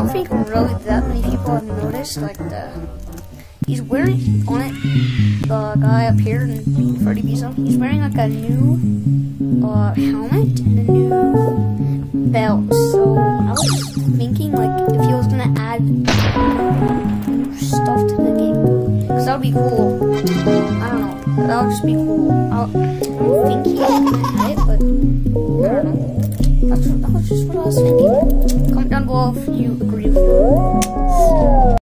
don't think really that many people have noticed, like, he's wearing on it, the guy up here in Freddy Bezo, he's wearing like a new helmet and a new belt. So I was thinking like if he was gonna add new stuff to the game, cause that would be cool. I don't know, that would just be cool. I think he was gonna add it, but I don't know. That was just what I was thinking. Comment down below if you agree with me.